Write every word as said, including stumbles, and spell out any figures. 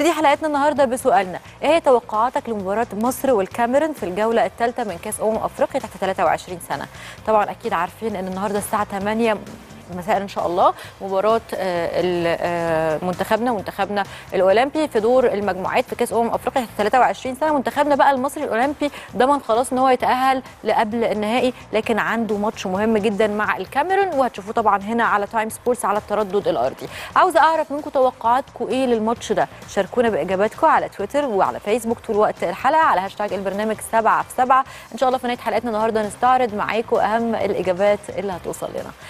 نبتدي حلقتنا النهارده بسؤالنا، ايه هي توقعاتك لمباراه مصر والكاميرون في الجوله الثالثه من كاس امم افريقيا تحت ثلاثة وعشرين سنه؟ طبعا اكيد عارفين ان النهارده الساعه ثمانية مساء ان شاء الله مباراه منتخبنا منتخبنا الاولمبي في دور المجموعات في كاس امم افريقيا تحت ثلاثة وعشرين سنه. منتخبنا بقى المصري الاولمبي ضمن خلاص ان هو يتاهل لقبل النهائي، لكن عنده ماتش مهم جدا مع الكاميرون وهتشوفوه طبعا هنا على تايم سبورتس على التردد الارضي. عاوزه اعرف منكم توقعاتكم ايه للماتش ده، شاركونا باجاباتكم على تويتر وعلى فيسبوك طول وقت الحلقه على هاشتاج البرنامج سبعة في سبعة. ان شاء الله في نهايه حلقتنا النهارده نستعرض معاكم اهم الاجابات اللي هتوصل لنا.